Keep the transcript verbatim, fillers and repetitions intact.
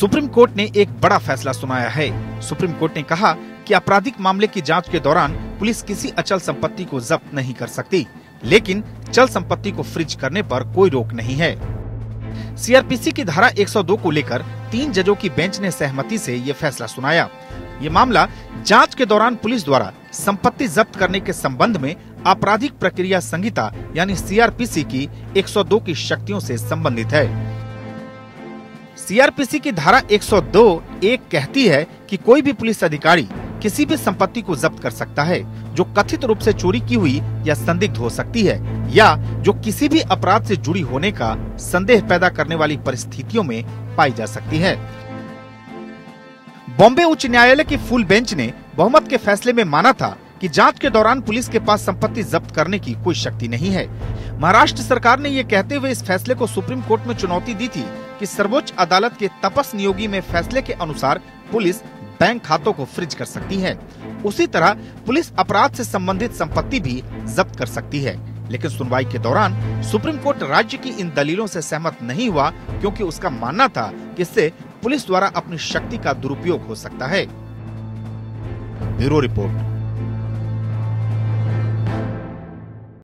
Supreme court ने एक बड़ा फैसला सुनाया है। सुप्रीम कोर्ट ने कहा कि आपराधिक मामले की जांच के दौरान पुलिस किसी अचल संपत्ति को जब्त नहीं कर सकती, लेकिन चल संपत्ति को फ्रीज करने पर कोई रोक नहीं है। सीआरपीसी की धारा एक सौ दो को लेकर तीन जजों की बेंच ने सहमति से ये फैसला सुनाया। ये मामला जांच के दौरान पुलिस द्वारा संपत्ति जब्त करने के संबंध में आपराधिक प्रक्रिया संहिता यानी सीआरपीसी की एक सौ दो की शक्तियों से संबंधित है। सीआरपीसी की धारा एक सौ दो एक कहती है कि कोई भी पुलिस अधिकारी किसी भी संपत्ति को जब्त कर सकता है जो कथित रूप से चोरी की हुई या संदिग्ध हो सकती है या जो किसी भी अपराध से जुड़ी होने का संदेह पैदा करने वाली परिस्थितियों में पाई जा सकती है। बॉम्बे उच्च न्यायालय की फुल बेंच ने बहुमत के फैसले में माना था कि जांच के दौरान पुलिस के पास संपत्ति जब्त करने की कोई शक्ति नहीं है। महाराष्ट्र सरकार ने ये कहते हुए इस फैसले को सुप्रीम कोर्ट में चुनौती दी थी कि सर्वोच्च अदालत के तपस नियोगी में फैसले के अनुसार पुलिस बैंक खातों को फ्रीज कर सकती है। उसी तरह पुलिस अपराध से संबंधित संपत्ति भी जब्त कर सकती है, लेकिन सुनवाई के दौरान सुप्रीम कोर्ट राज्य की इन दलीलों से सहमत नहीं हुआ क्योंकि उसका मानना था कि इससे पुलिस द्वारा अपनी शक्ति का दुरुपयोग हो सकता है। Bureau report.